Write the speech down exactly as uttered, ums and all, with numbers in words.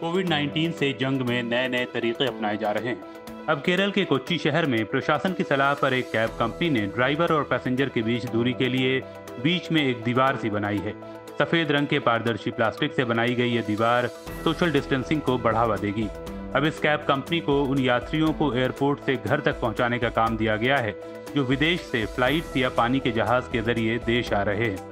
Covid nineteen से जंग में नए नए तरीके अपनाए जा रहे हैं। अब केरल के कोच्चि शहर में प्रशासन की सलाह पर एक कैब कंपनी ने ड्राइवर और पैसेंजर के बीच दूरी के लिए बीच में एक दीवार सी बनाई है। सफेद रंग के पारदर्शी प्लास्टिक से बनाई गई ये दीवार सोशल डिस्टेंसिंग को बढ़ावा देगी। अब इस कैब कंपनी को उन यात्रियों को एयरपोर्ट से घर तक पहुंचाने का काम दिया गया है जो विदेश से फ्लाइट्स या पानी के जहाज के जरिए देश आ रहे हैं।